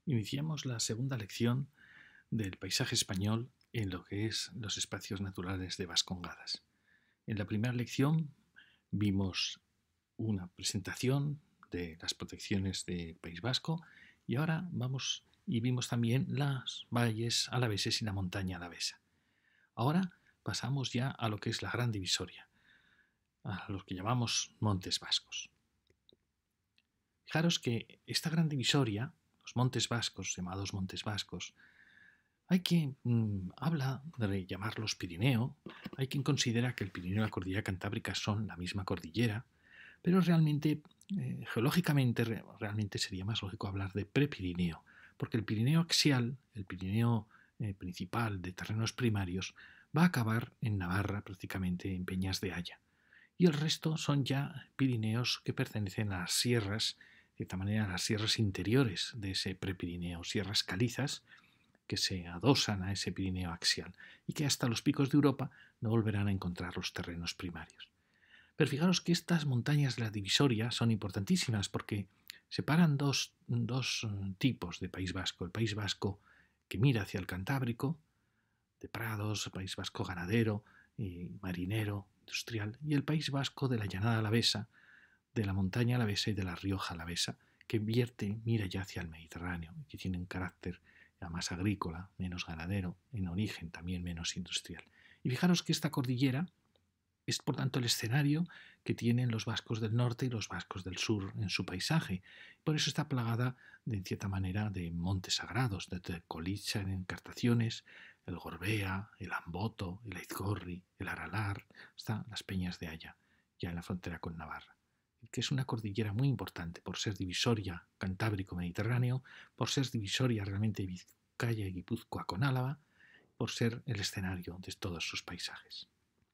Iniciamos la segunda lección del paisaje español en lo que es los espacios naturales de Vascongadas. En la primera lección vimos una presentación de las protecciones del País Vasco y ahora vimos también las valles alaveses y la montaña alavesa. Ahora pasamos ya a lo que es la gran divisoria, a lo que llamamos Montes Vascos. Fijaros que esta gran divisoria, los Montes Vascos, llamados Montes Vascos, hay quien habla de llamarlos Pirineo, hay quien considera que el Pirineo y la cordillera cantábrica son la misma cordillera, pero realmente, geológicamente, realmente sería más lógico hablar de Prepirineo, porque el Pirineo axial, el Pirineo principal de terrenos primarios, va a acabar en Navarra, prácticamente en Peñas de Haya. Y el resto son ya Pirineos que pertenecen a las sierras, de esta manera a las sierras interiores de ese Prepirineo, sierras calizas, que se adosan a ese Pirineo axial y que hasta los picos de Europa no volverán a encontrar los terrenos primarios. Pero fijaros que estas montañas de la divisoria son importantísimas porque separan dos tipos de País Vasco. El País Vasco que mira hacia el Cantábrico, de prados, el País Vasco ganadero, marinero, industrial, y el País Vasco de la llanada alavesa, de la montaña alavesa y de la Rioja alavesa, que mira ya hacia el Mediterráneo, que tiene un carácter ya más agrícola, menos ganadero, en origen también menos industrial. Y fijaros que esta cordillera es, por tanto, el escenario que tienen los vascos del norte y los vascos del sur en su paisaje. Por eso está plagada, en cierta manera, de montes sagrados, de Colicha en Encartaciones, el Gorbea, el Amboto, el Aizgorri, el Aralar, están las Peñas de Haya, ya en la frontera con Navarra, que es una cordillera muy importante por ser divisoria Cantábrico-Mediterráneo, por ser divisoria realmente Vizcaya y Guipúzcoa con Álava, por ser el escenario de todos sus paisajes.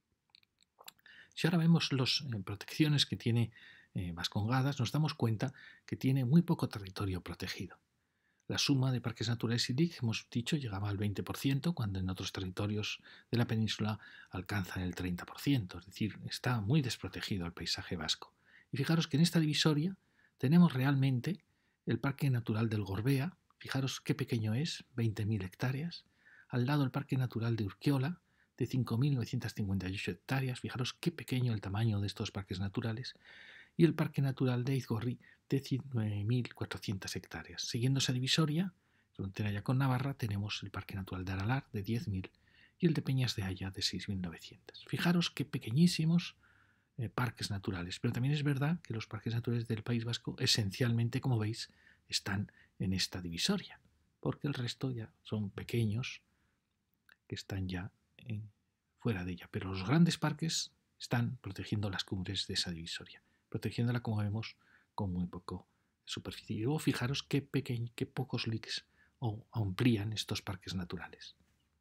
Si ahora vemos las protecciones que tiene Vascongadas, nos damos cuenta que tiene muy poco territorio protegido. La suma de parques naturales y LIC, hemos dicho, llegaba al 20%, cuando en otros territorios de la península alcanzan el 30%, es decir, está muy desprotegido el paisaje vasco. Y fijaros que en esta divisoria tenemos realmente el Parque Natural del Gorbea, fijaros qué pequeño es, 20.000 hectáreas, al lado el Parque Natural de Urquiola, de 5.958 hectáreas, fijaros qué pequeño el tamaño de estos parques naturales, y el Parque Natural de Aizgorri de 9.400 hectáreas. Siguiendo esa divisoria, frontera ya con Navarra, tenemos el Parque Natural de Aralar de 10.000 y el de Peñas de Haya de 6.900. Fijaros qué pequeñísimos parques naturales, pero también es verdad que los parques naturales del País Vasco esencialmente, como veis, están en esta divisoria, porque el resto ya son pequeños que están ya fuera de ella, pero los grandes parques están protegiendo las cumbres de esa divisoria, protegiéndola, como vemos, con muy poco superficie. Y luego fijaros qué pocos LICs amplían estos parques naturales.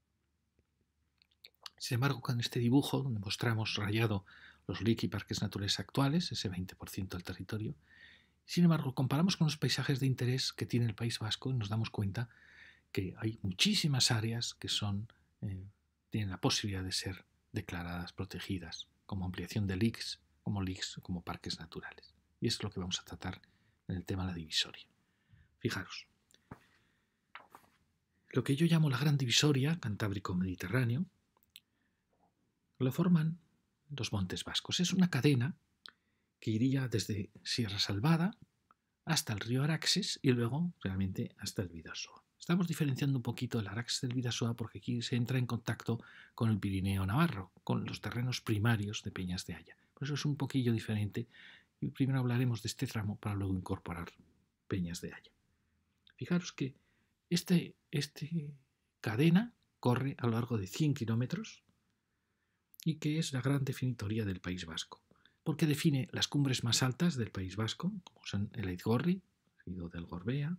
Sin embargo, con este dibujo, donde mostramos rayado los LIC y parques naturales actuales, ese 20% del territorio, sin embargo, comparamos con los paisajes de interés que tiene el País Vasco y nos damos cuenta que hay muchísimas áreas que tienen la posibilidad de ser declaradas protegidas como ampliación de LICs, como parques naturales. Y es lo que vamos a tratar en el tema de la divisoria. Fijaros, lo que yo llamo la gran divisoria Cantábrico-Mediterráneo lo forman los Montes Vascos. Es una cadena que iría desde Sierra Salvada hasta el río Araxes y luego realmente hasta el Bidasoa. Estamos diferenciando un poquito el Araxes del Bidasoa porque aquí se entra en contacto con el Pirineo Navarro, con los terrenos primarios de Peñas de Haya. Por eso es un poquillo diferente y primero hablaremos de este tramo para luego incorporar Peñas de Haya. Fijaros que esta cadena corre a lo largo de 100 kilómetros y que es la gran definitoria del País Vasco, porque define las cumbres más altas del País Vasco, como son el Aizgorri, seguido del Gorbea,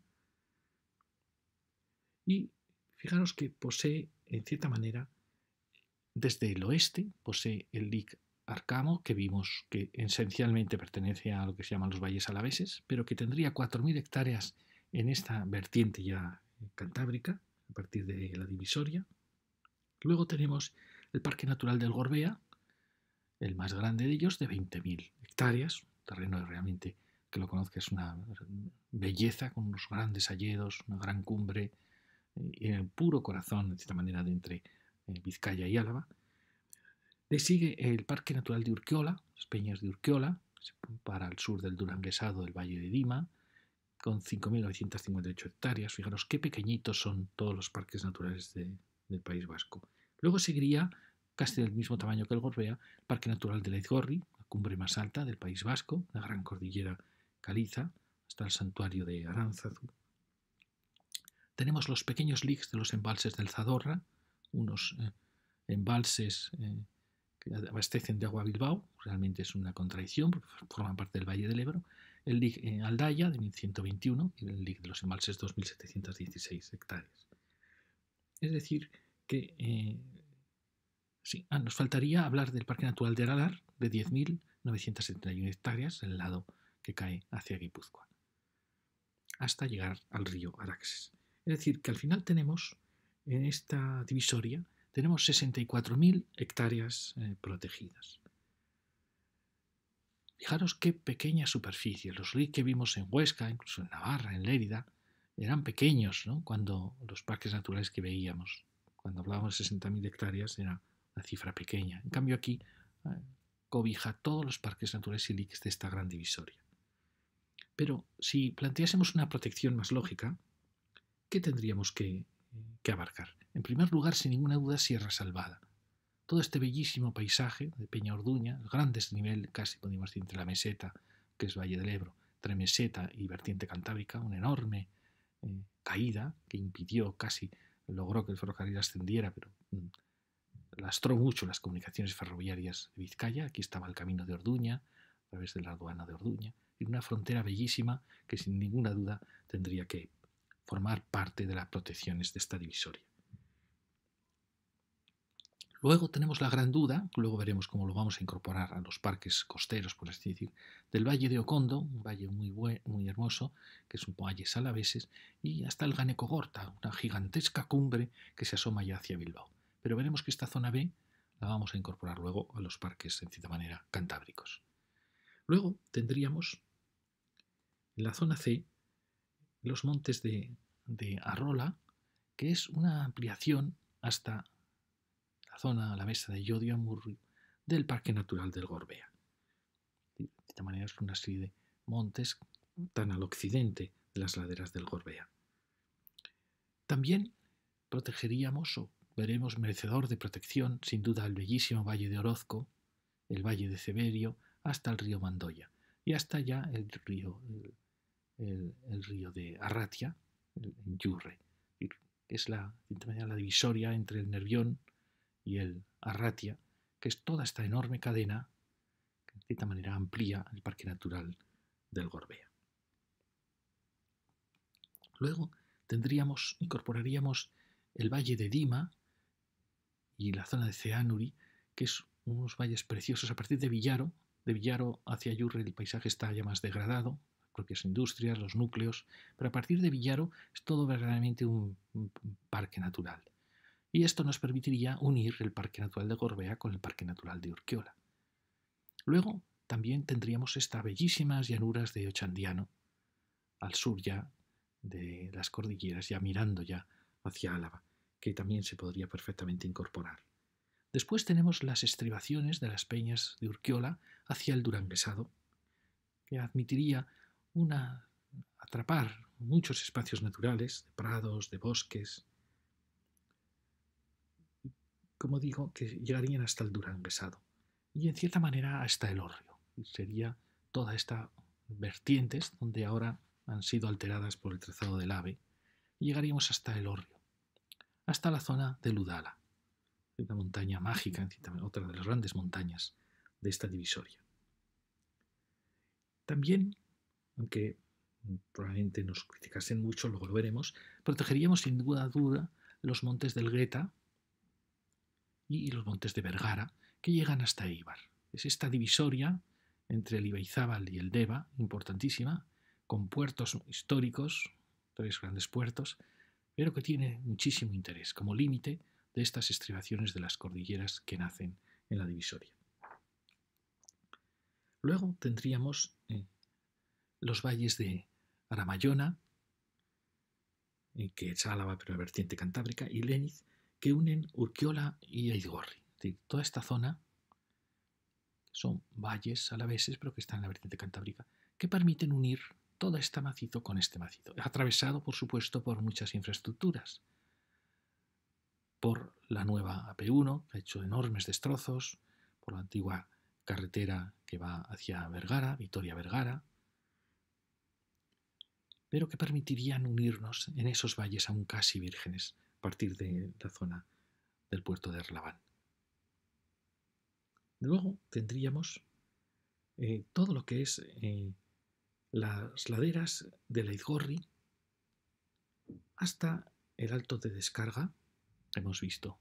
y fijaros que posee, en cierta manera, desde el oeste, posee el LIC Arcamo, que vimos que esencialmente pertenece a lo que se llaman los valles alaveses, pero que tendría 4.000 hectáreas en esta vertiente ya cantábrica, a partir de la divisoria. Luego tenemos el Parque Natural del Gorbea, el más grande de ellos, de 20.000 hectáreas, terreno realmente que lo conozca, es una belleza con unos grandes hayedos, una gran cumbre, en el puro corazón, de cierta manera, de entre Vizcaya y Álava. Le sigue el Parque Natural de Urquiola, las Peñas de Urquiola, para el sur del Duranguesado del Valle de Dima, con 5.958 hectáreas. Fijaros qué pequeñitos son todos los parques naturales del País Vasco. Luego seguiría, casi del mismo tamaño que el Gorbea, el Parque Natural de la Aizgorri, la cumbre más alta del País Vasco, la gran cordillera caliza, hasta el santuario de Aránzazu. Tenemos los pequeños lics de los embalses del Zadorra, unos embalses que abastecen de agua a Bilbao, realmente es una contradicción porque forman parte del Valle del Ebro, el lic Aldaya de 1121 y el lic de los embalses 2.716 hectáreas. Es decir, que sí, nos faltaría hablar del Parque Natural de Aralar de 10.971 hectáreas, el lado que cae hacia Guipúzcoa, hasta llegar al río Araxes. Es decir, que al final tenemos, en esta divisoria, tenemos 64.000 hectáreas protegidas. Fijaros qué pequeña superficie. Los RIC que vimos en Huesca, incluso en Navarra, en Lérida, eran pequeños, ¿no? Cuando los parques naturales que veíamos, cuando hablábamos de 60.000 hectáreas, era una cifra pequeña. En cambio aquí cobija todos los parques naturales y LICs de esta gran divisoria. Pero si planteásemos una protección más lógica, ¿qué tendríamos que abarcar? En primer lugar, sin ninguna duda, Sierra Salvada. Todo este bellísimo paisaje de Peña Orduña, el gran desnivel, casi podríamos decir, entre la meseta, que es Valle del Ebro, entre meseta y vertiente cantábrica, una enorme caída que impidió, casi logró que el ferrocarril ascendiera, pero lastró mucho las comunicaciones ferroviarias de Vizcaya. Aquí estaba el camino de Orduña, a través de la aduana de Orduña, y una frontera bellísima que sin ninguna duda tendría que formar parte de las protecciones de esta divisoria. Luego tenemos la gran duda, luego veremos cómo lo vamos a incorporar a los parques costeros, por así decir, del Valle de Ocondo, un valle muy hermoso, que es un valle salaveses, y hasta el Ganekogorta, una gigantesca cumbre que se asoma ya hacia Bilbao. Pero veremos que esta zona B la vamos a incorporar luego a los parques, en cierta manera, cantábricos. Luego tendríamos en la zona C los montes de Arrola, que es una ampliación hasta la zona, la mesa de Llodio Amurrio del Parque Natural del Gorbea. De esta manera es una serie de montes tan al occidente de las laderas del Gorbea. También protegeríamos, o veremos merecedor de protección, sin duda, el bellísimo Valle de Orozco, el Valle de Ceberio, hasta el río Mandoya y hasta ya el río de Arratia, el Yurre, que es la divisoria entre el Nervión y el Arratia, que es toda esta enorme cadena que de cierta manera amplía el Parque Natural del Gorbea. Luego incorporaríamos el Valle de Dima y la zona de Ceánuri, que es unos valles preciosos a partir de Villaro. De Villaro hacia Yurre el paisaje está ya más degradado, las propias industrias, los núcleos, pero a partir de Villaro es todo verdaderamente un parque natural. Y esto nos permitiría unir el Parque Natural de Gorbea con el Parque Natural de Urquiola. Luego también tendríamos estas bellísimas llanuras de Ochandiano, al sur ya de las cordilleras, ya mirando ya hacia Álava, que también se podría perfectamente incorporar. Después tenemos las estribaciones de las peñas de Urquiola hacia el Duranguesado, que admitiría atrapar muchos espacios naturales, de prados, de bosques, como digo, que llegarían hasta el Duranguesado y en cierta manera hasta el Hórreo. Sería toda esta vertientes donde ahora han sido alteradas por el trazado del AVE y llegaríamos hasta el Hórreo, hasta la zona de Ludala, una montaña mágica, otra de las grandes montañas de esta divisoria. También, aunque probablemente nos criticasen mucho, luego lo veremos, protegeríamos sin duda los montes del Gueta y los montes de Vergara, que llegan hasta Eibar. Es esta divisoria entre el Ibaizábal y el Deva, importantísima, con puertos históricos, 3 grandes puertos, pero que tiene muchísimo interés como límite de estas estribaciones de las cordilleras que nacen en la divisoria. Luego tendríamos los valles de Aramayona, que es Álava pero la vertiente cantábrica, y Léniz, que unen Urkiola y Aizgorri. Es decir, toda esta zona son valles alaveses, pero que están en la vertiente cantábrica, que permiten unir todo este macizo con este macizo, atravesado, por supuesto, por muchas infraestructuras. Por la nueva AP1, que ha hecho enormes destrozos, por la antigua carretera que va hacia Vergara, Vitoria-Vergara, pero que permitirían unirnos en esos valles aún casi vírgenes a partir de la zona del puerto de Erlabán. Luego tendríamos todo lo que es las laderas del Aizgorri hasta el alto de descarga, hemos visto.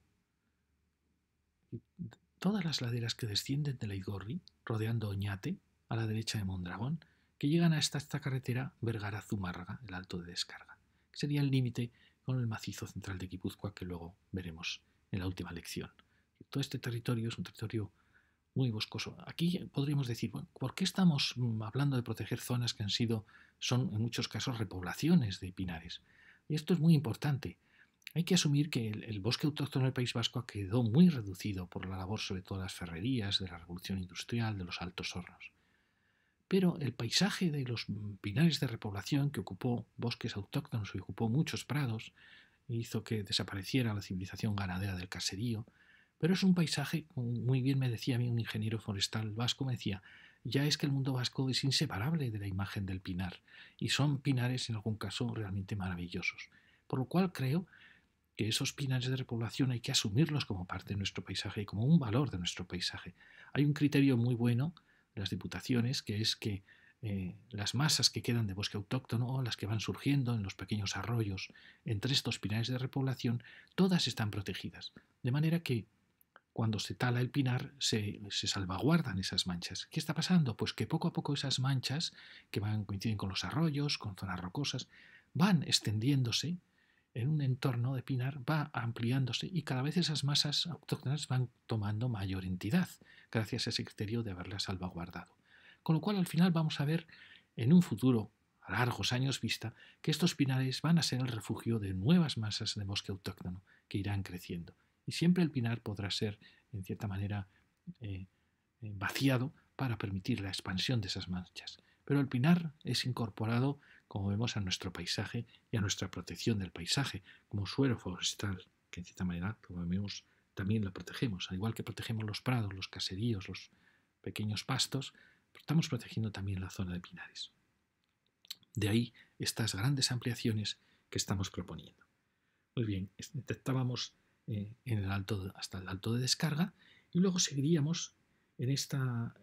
Todas las laderas que descienden del Aizgorri, rodeando Oñate, a la derecha de Mondragón, que llegan hasta esta carretera Vergara-Zumárraga, el alto de descarga, que sería el límite con el macizo central de Guipúzcoa, que luego veremos en la última lección. Todo este territorio es un territorio muy boscoso. Aquí podríamos decir, bueno, ¿por qué estamos hablando de proteger zonas que son en muchos casos repoblaciones de pinares? Y esto es muy importante. Hay que asumir que el bosque autóctono del País Vasco quedó muy reducido por la labor sobre todo de las ferrerías, de la revolución industrial, de los altos hornos. Pero el paisaje de los pinares de repoblación, que ocupó bosques autóctonos y ocupó muchos prados, hizo que desapareciera la civilización ganadera del caserío, pero es un paisaje, muy bien me decía a mí un ingeniero forestal vasco, me decía, ya es que el mundo vasco es inseparable de la imagen del pinar, y son pinares en algún caso realmente maravillosos. Por lo cual creo que esos pinares de repoblación hay que asumirlos como parte de nuestro paisaje y como un valor de nuestro paisaje. Hay un criterio muy bueno de las diputaciones, que es que las masas que quedan de bosque autóctono, las que van surgiendo en los pequeños arroyos entre estos pinares de repoblación, todas están protegidas. De manera que cuando se tala el pinar se salvaguardan esas manchas. ¿Qué está pasando? Pues que poco a poco esas manchas, que coinciden con los arroyos, con zonas rocosas, van extendiéndose en un entorno de pinar, va ampliándose y cada vez esas masas autóctonas van tomando mayor entidad, gracias a ese criterio de haberlas salvaguardado. Con lo cual al final vamos a ver en un futuro, a largos años vista, que estos pinares van a ser el refugio de nuevas masas de bosque autóctono que irán creciendo. Y siempre el pinar podrá ser, en cierta manera, vaciado para permitir la expansión de esas manchas. Pero el pinar es incorporado, como vemos, a nuestro paisaje y a nuestra protección del paisaje, como suelo forestal, que en cierta manera, como vemos, también lo protegemos. Al igual que protegemos los prados, los caseríos, los pequeños pastos, estamos protegiendo también la zona de pinares. De ahí estas grandes ampliaciones que estamos proponiendo. Muy bien, detectábamos hasta el alto de descarga y luego seguiríamos en estas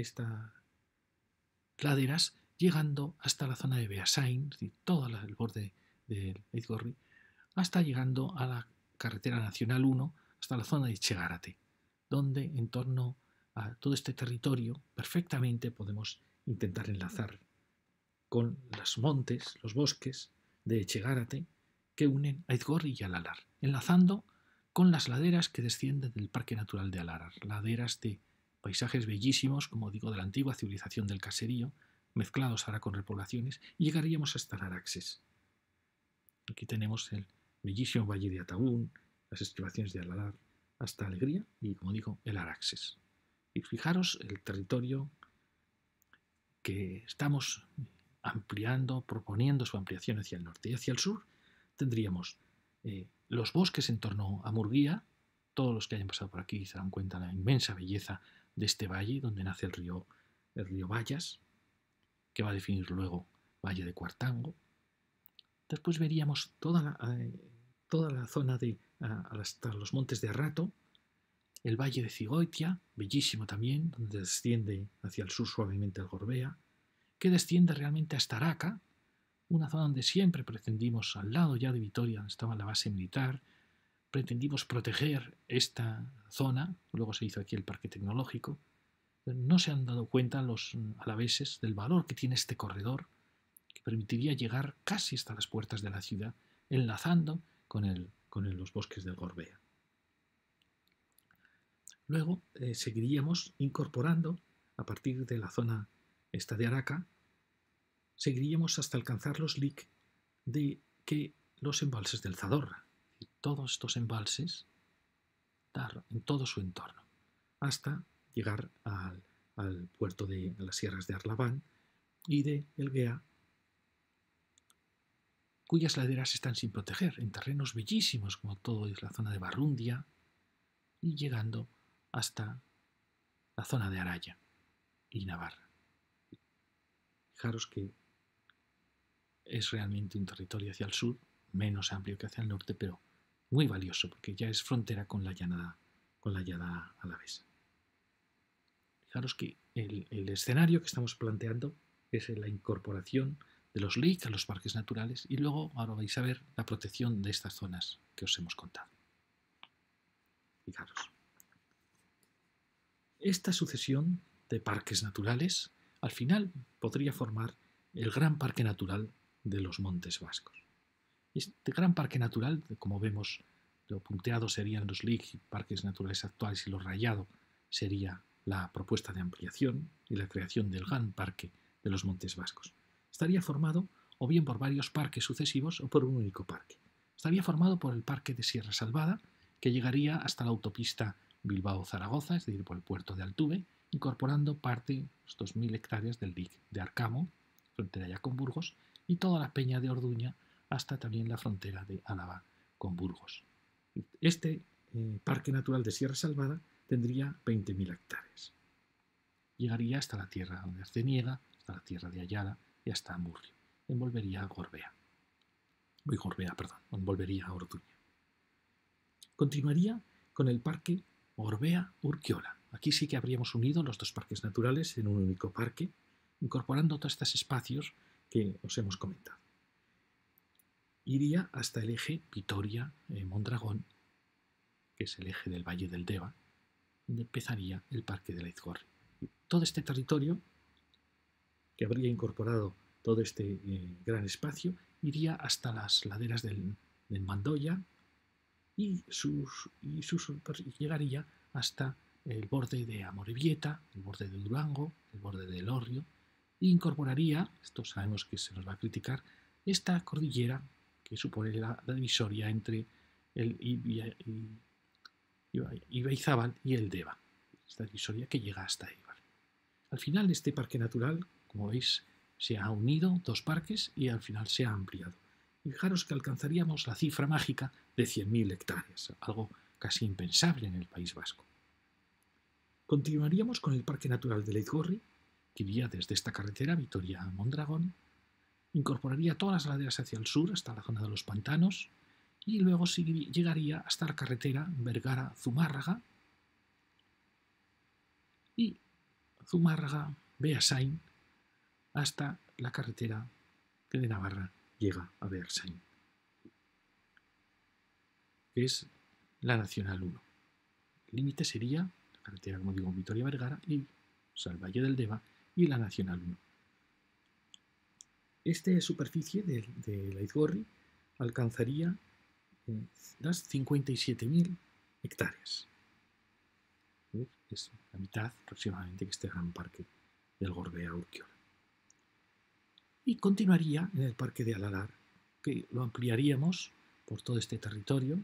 laderas llegando hasta la zona de Beasain, es decir, todo el borde del Aizgorri, hasta llegando a la carretera nacional 1, hasta la zona de Etxegárate, donde en torno a todo este territorio perfectamente podemos intentar enlazar con los montes, los bosques de Etxegárate que unen a Aizgorri y Alalar, enlazando con las laderas que descienden del Parque Natural de Alarar, laderas de paisajes bellísimos, como digo, de la antigua civilización del caserío, mezclados ahora con repoblaciones, y llegaríamos hasta el Araxes. Aquí tenemos el bellísimo Valle de Ataún, las estribaciones de Alalar, hasta Alegría y, como digo, el Araxes. Y fijaros el territorio que estamos ampliando, proponiendo su ampliación hacia el norte y hacia el sur, tendríamos los bosques en torno a Murguía. Todos los que hayan pasado por aquí se dan cuenta de la inmensa belleza de este valle donde nace el río Bayas, que va a definir luego Valle de Cuartango. Después veríamos toda la zona hasta los montes de Arrato, el valle de Cigoitia, bellísimo también, donde desciende hacia el sur suavemente el Gorbea, que desciende realmente hasta Araca, una zona donde siempre pretendimos, al lado ya de Vitoria, donde estaba la base militar, pretendimos proteger esta zona, luego se hizo aquí el parque tecnológico. No se han dado cuenta los alaveses del valor que tiene este corredor, que permitiría llegar casi hasta las puertas de la ciudad, enlazando con los bosques del Gorbea. Luego seguiríamos incorporando, a partir de la zona esta de Araca, seguiríamos hasta alcanzar los LIC de que los embalses del Zadorra. Todos estos embalses en todo su entorno, hasta llegar al puerto de las sierras de Arlabán y de Elguea, cuyas laderas están sin proteger, en terrenos bellísimos como todo es la zona de Barrundia, y llegando hasta la zona de Araya y Navarra. Fijaros que es realmente un territorio hacia el sur, menos amplio que hacia el norte, pero muy valioso, porque ya es frontera con la llanada alavesa. Fijaros que el escenario que estamos planteando es la incorporación de los LIC a los parques naturales y luego ahora vais a ver la protección de estas zonas que os hemos contado. Fijaros. Esta sucesión de parques naturales al final podría formar el gran parque natural de los Montes Vascos. Este gran parque natural, como vemos, lo punteado serían los LIC, parques naturales actuales, y lo rayado sería la propuesta de ampliación y la creación del gran parque de los Montes Vascos. Estaría formado o bien por varios parques sucesivos o por un único parque. Estaría formado por el parque de Sierra Salvada, que llegaría hasta la autopista Bilbao-Zaragoza, es decir, por el puerto de Altuve, incorporando parte, estos 1000 hectáreas del LIC de Arcamo, frontera ya con Burgos, y toda la peña de Orduña, hasta también la frontera de Álava con Burgos. Este Parque Natural de Sierra Salvada tendría 20.000 hectáreas. Llegaría hasta la tierra de Arceniega, hasta la tierra de Ayala y hasta Amurrio. Envolvería a envolvería a Orduña. Continuaría con el Parque Gorbea-Urquiola. Aquí sí que habríamos unido los dos parques naturales en un único parque, incorporando todos estos espacios que os hemos comentado. Iría hasta el eje Vitoria-Mondragón, que es el eje del Valle del Deva, donde empezaría el Parque de Leizgorri. Todo este territorio, que habría incorporado todo este gran espacio, iría hasta las laderas del Mandoya y llegaría hasta el borde de Amorebieta, el borde de Durango, el borde de Elorrio, e incorporaría, esto sabemos que se nos va a criticar, esta cordillera que supone la divisoria entre el Ibaizábal y el Deva, esta divisoria que llega hasta Eibar. Al final este parque natural, como veis, se ha unido dos parques y al final se ha ampliado. Y fijaros que alcanzaríamos la cifra mágica de 100.000 hectáreas, algo casi impensable en el País Vasco. Continuaríamos con el Parque Natural de Leizgorri, que iría desde esta carretera Vitoria-Mondragón, incorporaría todas las laderas hacia el sur hasta la zona de los pantanos y luego llegaría hasta la carretera Vergara-Zumárraga y Zumárraga-Beasain hasta la carretera que de Navarra llega a Beasain, que es la Nacional 1. El límite sería la carretera, como digo, Vitoria-Vergara y el Valle del Deva y la Nacional 1. Esta superficie de Leizgorri alcanzaría las 57.000 hectáreas. Es la mitad aproximadamente que este gran parque del Gorbea-Urquiola. Y continuaría en el parque de Alalar, que lo ampliaríamos por todo este territorio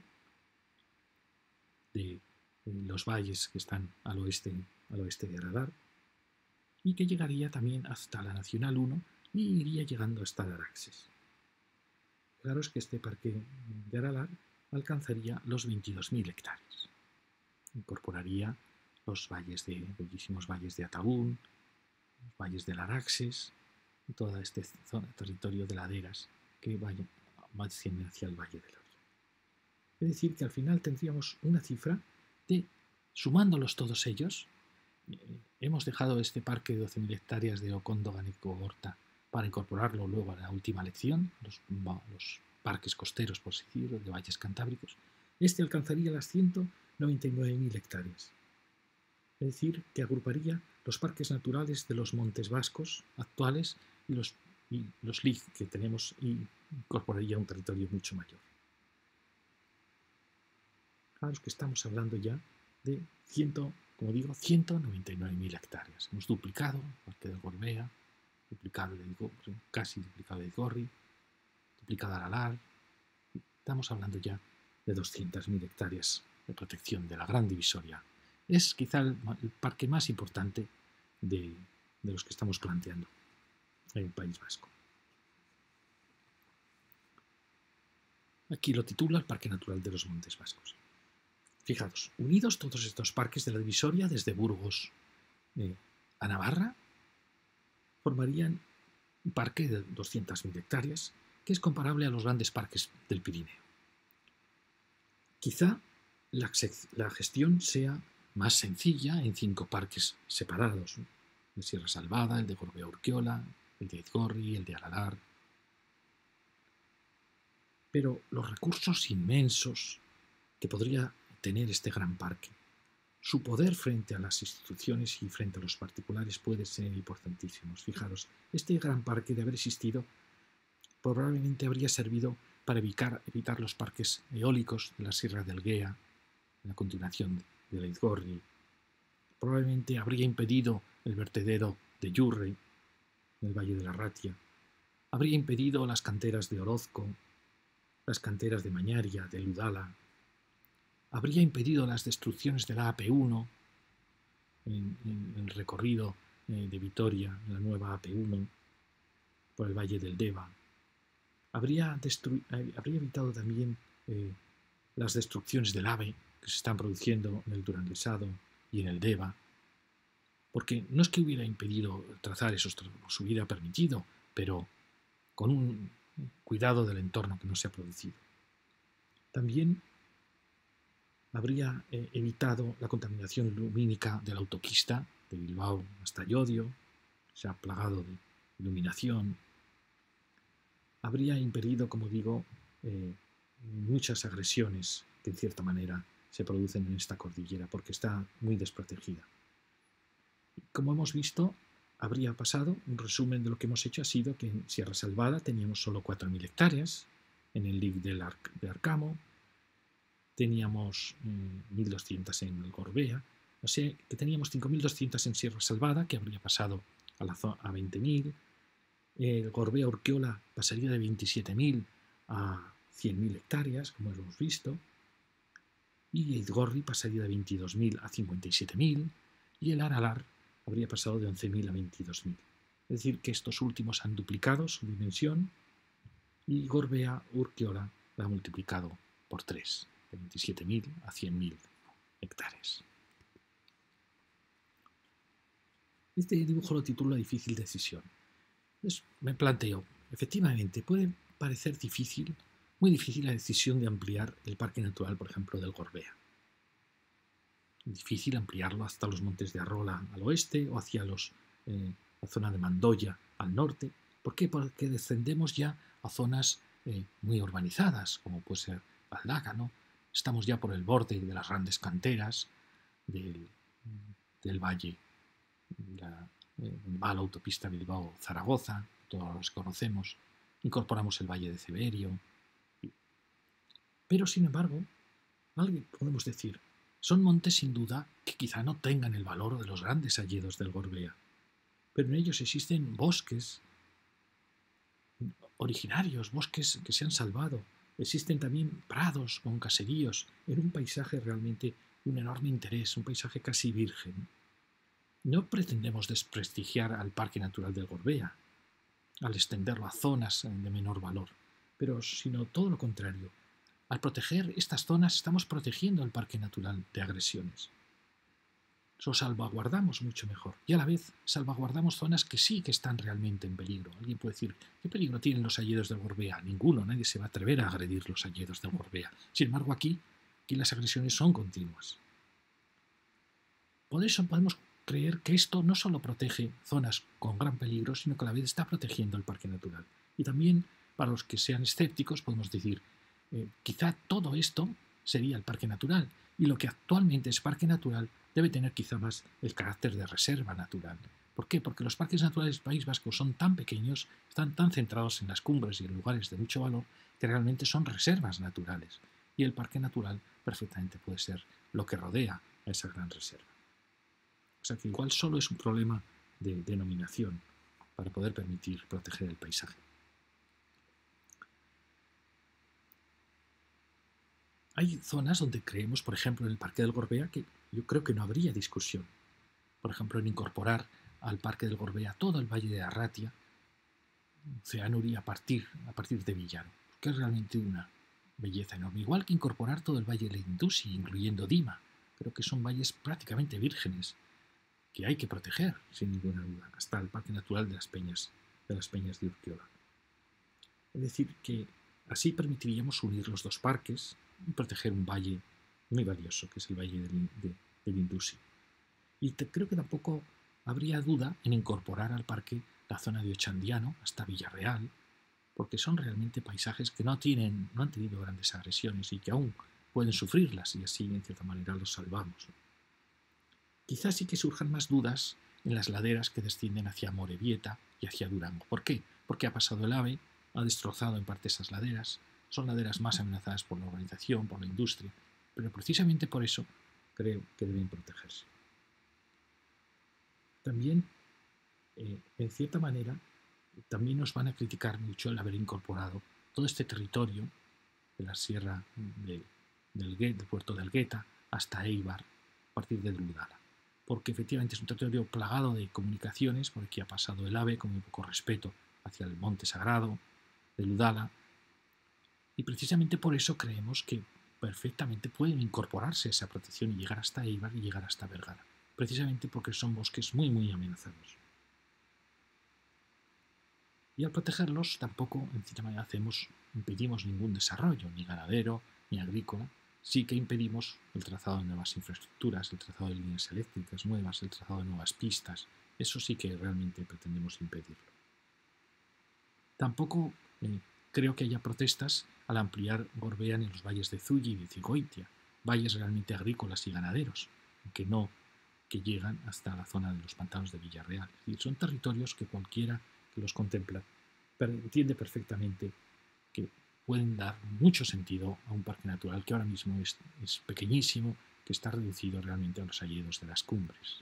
de los valles que están al oeste de Aralar y que llegaría también hasta la Nacional 1 y iría llegando hasta el Araxes. Fijaros que este parque de Aralar alcanzaría los 22.000 hectáreas. Incorporaría los bellísimos valles de Atabún, los valles del Araxes y todo este territorio de laderas que descienden hacia el Valle del Orio. Es decir, que al final tendríamos una cifra de, sumándolos todos ellos, hemos dejado este parque de 12.000 hectáreas de Ocondo, Ganeco, Horta para incorporarlo luego a la última lección, los parques costeros, por así decirlo, de valles cantábricos. Este alcanzaría las 199.000 hectáreas. Es decir, que agruparía los parques naturales de los Montes Vascos actuales y los LIC que tenemos y incorporaría un territorio mucho mayor. Claro que estamos hablando ya de 199.000 hectáreas. Hemos duplicado el parque del Gorbea, duplicado el Aizgorri, casi duplicado el Aizgorri, duplicado Aralar. Estamos hablando ya de 200.000 hectáreas de protección de la Gran Divisoria. Es quizá el parque más importante de los que estamos planteando en el País Vasco. Aquí lo titula el Parque Natural de los Montes Vascos. Fijaos, unidos todos estos parques de la Divisoria, desde Burgos a Navarra, formarían un parque de 200.000 hectáreas que es comparable a los grandes parques del Pirineo. Quizá la gestión sea más sencilla en 5 parques separados, ¿no? El de Sierra Salvada, el de Gorbea-Urquiola, el de Aizgorri, el de Aralar. Pero los recursos inmensos que podría tener este gran parque, su poder frente a las instituciones y frente a los particulares puede ser importantísimo. Fijaros, este gran parque, de haber existido, probablemente habría servido para evitar los parques eólicos de la Sierra del Guea, en la continuación del Aizgorri. Probablemente habría impedido el vertedero de Yurre, en el Valle de la Ratia. Habría impedido las canteras de Orozco, las canteras de Mañaria, de Ludala. Habría impedido las destrucciones de la AP1 en el recorrido de Vitoria, en la nueva AP1, por el Valle del Deva. Habría evitado también las destrucciones del AVE que se están produciendo en el Duranguesado y en el Deva, porque no es que hubiera impedido trazar esos tramos, se hubiera permitido, pero con un cuidado del entorno que no se ha producido. También habría evitado la contaminación lumínica de la autopista de Bilbao hasta Llodio, se ha plagado de iluminación. Habría impedido, como digo, muchas agresiones que en cierta manera se producen en esta cordillera porque está muy desprotegida. Como hemos visto, habría pasado, un resumen de lo que hemos hecho ha sido que en Sierra Salvada teníamos solo 4.000 hectáreas, en el LIC de Arcamo teníamos 1.200 en el Gorbea, o sea que teníamos 5.200 en Sierra Salvada, que habría pasado a 20.000, el Gorbea-Urquiola pasaría de 27.000 a 100.000 hectáreas, como hemos visto, y Aizgorri pasaría de 22.000 a 57.000, y el Aralar habría pasado de 11.000 a 22.000. Es decir, que estos últimos han duplicado su dimensión y Gorbea-Urquiola la ha multiplicado por 3, de 27.000 a 100.000 hectáreas. Este dibujo lo titulo Difícil decisión. Entonces, me planteo, efectivamente, puede parecer difícil, muy difícil la decisión de ampliar el parque natural, por ejemplo, del Gorbea. Difícil ampliarlo hasta los montes de Arrola al oeste o hacia la zona de Mandoya al norte. ¿Por qué? Porque descendemos ya a zonas muy urbanizadas, como puede ser Galdácano. Estamos ya por el borde de las grandes canteras del valle, va la autopista Bilbao-Zaragoza, todos los conocemos. Incorporamos el valle de Ceberio. Pero, sin embargo, podemos decir, son montes sin duda que quizá no tengan el valor de los grandes hayedos del Gorbea, pero en ellos existen bosques originarios, bosques que se han salvado. Existen también prados con caseríos en un paisaje realmente de un enorme interés, un paisaje casi virgen. No pretendemos desprestigiar al Parque Natural del Gorbea al extenderlo a zonas de menor valor, pero sino todo lo contrario. Al proteger estas zonas estamos protegiendo el parque natural de agresiones. Lo salvaguardamos mucho mejor y a la vez salvaguardamos zonas que sí que están realmente en peligro. Alguien puede decir, ¿qué peligro tienen los hayedos del Gorbea? Ninguno, nadie se va a atrever a agredir los hayedos del Gorbea. Sin embargo, aquí las agresiones son continuas. Por eso podemos creer que esto no solo protege zonas con gran peligro, sino que a la vez está protegiendo el parque natural. Y también, para los que sean escépticos, podemos decir, quizá todo esto sería el parque natural, y lo que actualmente es parque natural debe tener quizá más el carácter de reserva natural. ¿Por qué? Porque los parques naturales del País Vasco son tan pequeños, están tan centrados en las cumbres y en lugares de mucho valor, que realmente son reservas naturales. Y el parque natural perfectamente puede ser lo que rodea a esa gran reserva. O sea que igual solo es un problema de denominación, para poder permitir proteger el paisaje. Hay zonas donde creemos, por ejemplo, en el Parque del Gorbea, que yo creo que no habría discusión. Por ejemplo, en incorporar al Parque del Gorbea todo el Valle de Arratia, Ceanuri a partir de Villaro, que es realmente una belleza enorme. Igual que incorporar todo el Valle de Lindusi, incluyendo Dima. Creo que son valles prácticamente vírgenes que hay que proteger, sin ninguna duda, hasta el Parque Natural de las Peñas de Urquiola. Es decir, que así permitiríamos unir los dos parques y proteger un valle muy valioso, que es el Valle del Lindusi. Y creo que tampoco habría duda en incorporar al parque la zona de Ochandiano hasta Villarreal, porque son realmente paisajes que no han tenido grandes agresiones y que aún pueden sufrirlas, y así en cierta manera los salvamos. Quizás sí que surjan más dudas en las laderas que descienden hacia Amorebieta y hacia Durango. ¿Por qué? Porque ha pasado el AVE, ha destrozado en parte esas laderas, son laderas más amenazadas por la urbanización, por la industria, pero precisamente por eso creo que deben protegerse. También, en cierta manera, también nos van a criticar mucho el haber incorporado todo este territorio de la sierra del puerto de Elgueta hasta Eibar, a partir de Dudala, porque efectivamente es un territorio plagado de comunicaciones, por aquí ha pasado el AVE con muy poco respeto hacia el monte sagrado de Ludala, y precisamente por eso creemos que perfectamente pueden incorporarse a esa protección y llegar hasta Eibar y llegar hasta Vergara, precisamente porque son bosques muy, muy amenazados. Y al protegerlos tampoco, en cierta manera, impedimos ningún desarrollo, ni ganadero, ni agrícola. Sí que impedimos el trazado de nuevas infraestructuras, el trazado de líneas eléctricas nuevas, el trazado de nuevas pistas. Eso sí que realmente pretendemos impedirlo. Tampoco creo que haya protestas al ampliar Gorbea en los valles de Zuya y de Cigoitia, valles realmente agrícolas y ganaderos, que llegan hasta la zona de los pantanos de Villarreal. Es decir, son territorios que cualquiera que los contempla entiende perfectamente que pueden dar mucho sentido a un parque natural que ahora mismo es pequeñísimo, que está reducido realmente a los hayedos de las cumbres.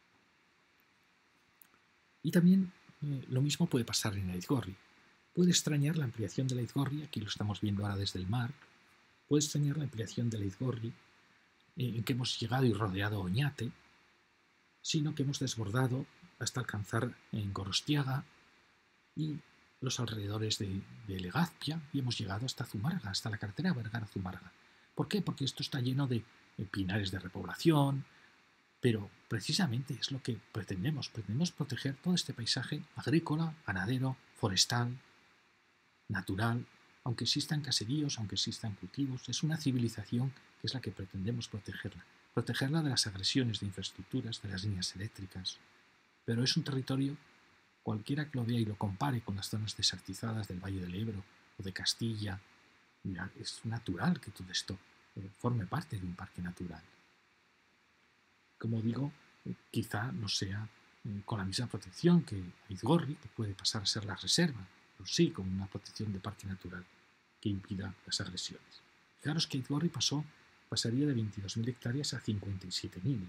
Y también lo mismo puede pasar en Aizgorri. Puede extrañar la ampliación de la Aizgorri, aquí lo estamos viendo ahora desde el mar, puede extrañar la ampliación de la Aizgorri en que hemos llegado y rodeado Oñate, sino que hemos desbordado hasta alcanzar en Gorostiaga y los alrededores de Legazpia y hemos llegado hasta Zumarga, hasta la carretera Vergara-Zumarga. ¿Por qué? Porque esto está lleno de pinares de repoblación, pero precisamente es lo que pretendemos. Pretendemos proteger todo este paisaje agrícola, ganadero, forestal, natural, aunque existan caseríos, aunque existan cultivos. Es una civilización que es la que pretendemos protegerla. Protegerla de las agresiones de infraestructuras, de las líneas eléctricas. Pero es un territorio, cualquiera que lo vea y lo compare con las zonas desertizadas del Valle del Ebro o de Castilla, mira, es natural que todo esto forme parte de un parque natural. Como digo, quizá no sea con la misma protección que Aizgorri, que puede pasar a ser la reserva, pero sí con una protección de parque natural que impida las agresiones. Fijaros que Aizgorri pasaría de 22.000 hectáreas a 57.000.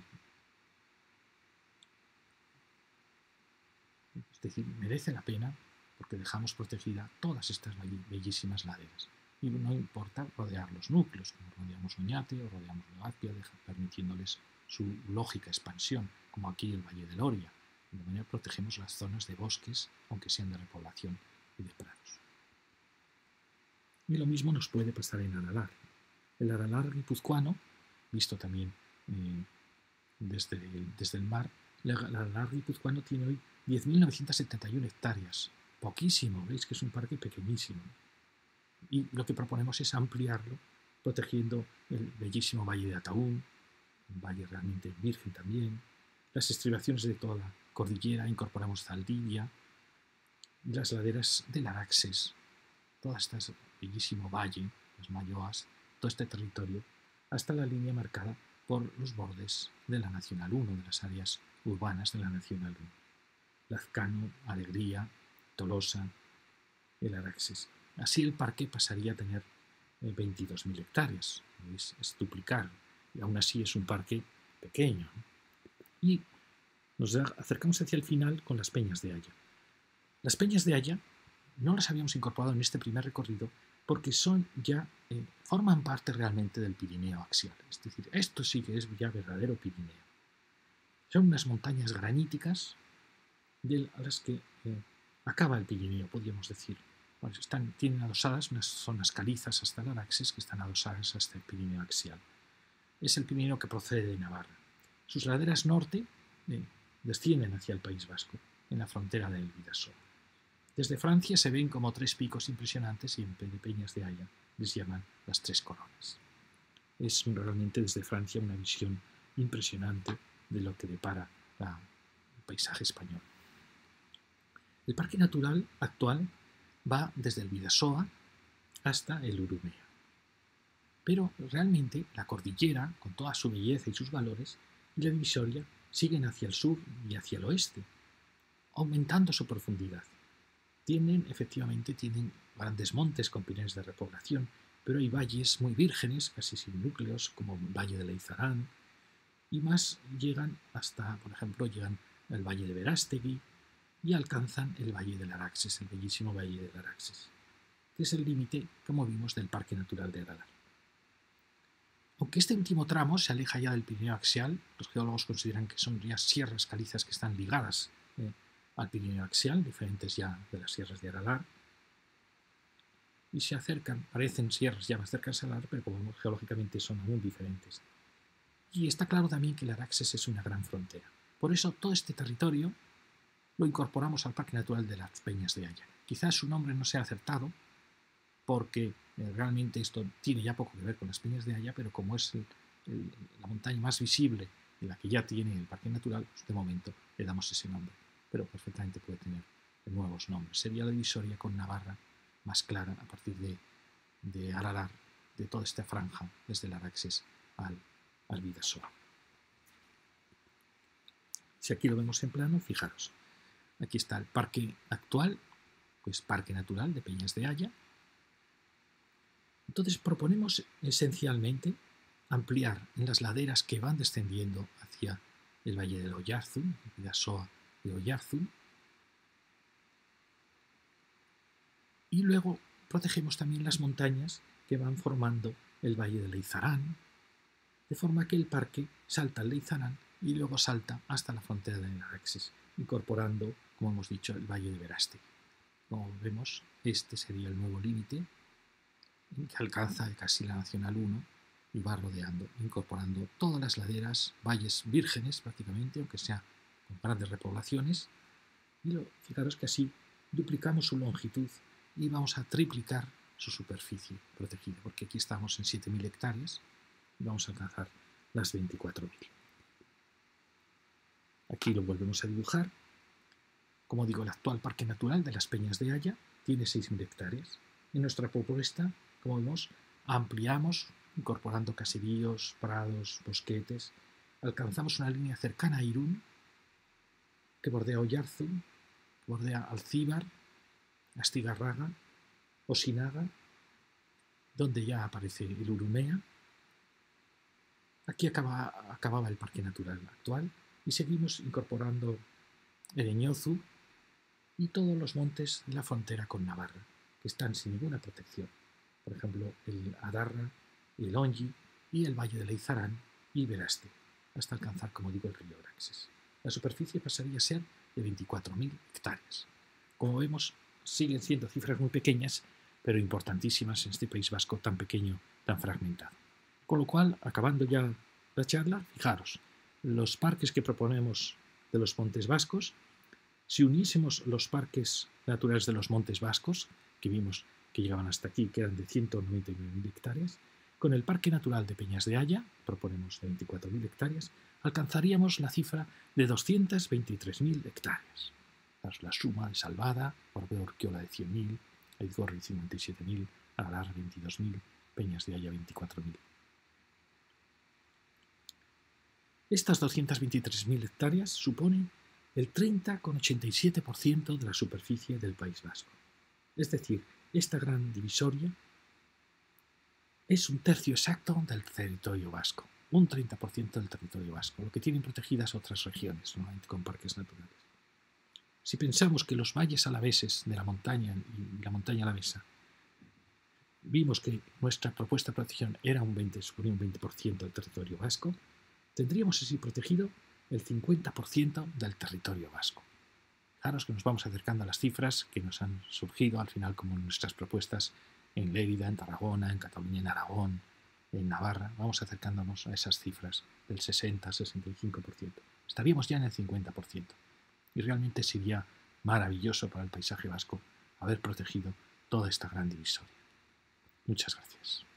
Es decir, merece la pena porque dejamos protegida todas estas bellísimas laderas. Y no importa rodear los núcleos, como rodeamos Oñate o rodeamos Legazpia, permitiéndoles su lógica expansión, como aquí el Valle del Oria. De manera protegemos las zonas de bosques, aunque sean de repoblación y de prados. Y lo mismo nos puede pasar en Aralar. El Aralar guipuzcoano, visto también desde el mar, el Aralar guipuzcoano tiene hoy 10.971 hectáreas. Poquísimo, veis que es un parque pequeñísimo. Y lo que proponemos es ampliarlo, protegiendo el bellísimo Valle de Ataún, un valle realmente virgen también, las estribaciones de toda la cordillera, incorporamos Zaldivia, y las laderas del Araxes, todo este bellísimo valle, las Mayoas, todo este territorio, hasta la línea marcada por los bordes de la Nacional 1, de las áreas urbanas de la Nacional 1. Lazcano, Alegría, Tolosa, el Araxes. Así el parque pasaría a tener 22.000 hectáreas, es duplicar, y aún así es un parque pequeño. Y nos acercamos hacia el final con las Peñas de Haya. Las Peñas de Haya no las habíamos incorporado en este primer recorrido porque forman parte realmente del Pirineo axial. Es decir, esto sí que es ya verdadero Pirineo. Son unas montañas graníticas a las que acaba el Pirineo, podríamos decir. Bueno, tienen adosadas unas zonas calizas hasta el Araxes que están adosadas hasta el Pirineo axial. Es el Pirineo que procede de Navarra. Sus laderas norte descienden hacia el País Vasco, en la frontera del Bidasoa. Desde Francia se ven como tres picos impresionantes y en Peñas de Haya les llaman las tres coronas. Es realmente desde Francia una visión impresionante de lo que depara el paisaje español. El parque natural actual va desde el Bidasoa hasta el Urumea. Pero realmente la cordillera, con toda su belleza y sus valores, y la divisoria siguen hacia el sur y hacia el oeste, aumentando su profundidad. Efectivamente tienen grandes montes con pines de repoblación, pero hay valles muy vírgenes, casi sin núcleos, como el Valle de Leizarán, y más llegan hasta, por ejemplo, llegan al Valle de Verástegui y alcanzan el Valle del Araxes, el bellísimo Valle del Araxes, que es el límite, como vimos, del Parque Natural de Aralar. Aunque este último tramo se aleja ya del Pirineo axial, los geólogos consideran que son ya sierras calizas que están ligadas al Pirineo axial, diferentes ya de las sierras de Aralar, y se acercan, parecen sierras ya más cercanas al Aralar, pero como vemos geológicamente son aún diferentes. Y está claro también que el Araxes es una gran frontera. Por eso todo este territorio lo incorporamos al Parque Natural de las Peñas de Haya. Quizás su nombre no sea acertado, porque realmente esto tiene ya poco que ver con las Peñas de Haya, pero como es la montaña más visible y la que ya tiene el Parque Natural, pues de momento le damos ese nombre, pero perfectamente puede tener nuevos nombres. Sería la divisoria con Navarra más clara a partir de Aralar, de toda esta franja, desde el Araxes al Bidasoa. Si aquí lo vemos en plano, fijaros, aquí está el parque actual, pues Parque Natural de Peñas de Haya. Entonces proponemos esencialmente ampliar en las laderas que van descendiendo hacia el Valle del Oyarzun, el Bidasoa de Oyarzun, y luego protegemos también las montañas que van formando el Valle de Leizarán, de forma que el parque salta al Leizarán y luego salta hasta la frontera del Araxes, incorporando, como hemos dicho, el Valle de Verástegui. Como vemos, este sería el nuevo límite que alcanza casi la Nacional 1 y va rodeando, incorporando todas las laderas, valles vírgenes prácticamente, aunque sea con grandes repoblaciones. Y fijaros que así duplicamos su longitud y vamos a triplicar su superficie protegida, porque aquí estamos en 7.000 hectáreas y vamos a alcanzar las 24.000. Aquí lo volvemos a dibujar. Como digo, el actual Parque Natural de las Peñas de Haya tiene 6.000 hectáreas. En nuestra propuesta, como vemos, ampliamos, incorporando caseríos, prados, bosquetes. Alcanzamos una línea cercana a Irún, que bordea Oyarzun, que bordea Alcíbar, Astigarraga, Osinaga, donde ya aparece el Urumea. Aquí acababa el Parque Natural actual y seguimos incorporando Ereñozu y todos los montes de la frontera con Navarra, que están sin ninguna protección. Por ejemplo, el Adarra, el Ongi y el Valle de Leizarán y Veraste, hasta alcanzar, como digo, el río Araxes. La superficie pasaría a ser de 24.000 hectáreas. Como vemos, siguen siendo cifras muy pequeñas, pero importantísimas en este País Vasco tan pequeño, tan fragmentado. Con lo cual, acabando ya la charla, fijaros, los parques que proponemos de los Montes Vascos, si uniésemos los parques naturales de los Montes Vascos, que vimos que llegaban hasta aquí, que eran de 199.000 hectáreas, con el Parque Natural de Peñas de Haya, proponemos de 24.000 hectáreas, alcanzaríamos la cifra de 223.000 hectáreas. La suma de Salvada, Orbea Urquiola de 100.000, Aizgorri 57.000, Aralar 22.000, Peñas de Haya 24.000. Estas 223.000 hectáreas suponen el 30,87% de la superficie del País Vasco. Es decir, esta gran divisoria es un tercio exacto del territorio vasco, un 30% del territorio vasco, lo que tienen protegidas otras regiones, normalmente con parques naturales. Si pensamos que los valles alaveses de la montaña y la montaña alavesa vimos que nuestra propuesta de protección era suponía un 20% del territorio vasco, tendríamos así protegido el 50% del territorio vasco. Fijaros que nos vamos acercando a las cifras que nos han surgido al final como nuestras propuestas en Lérida, en Tarragona, en Cataluña, en Aragón, en Navarra. Vamos acercándonos a esas cifras del 60-65%. Estaríamos ya en el 50%. Y realmente sería maravilloso para el paisaje vasco haber protegido toda esta gran divisoria. Muchas gracias.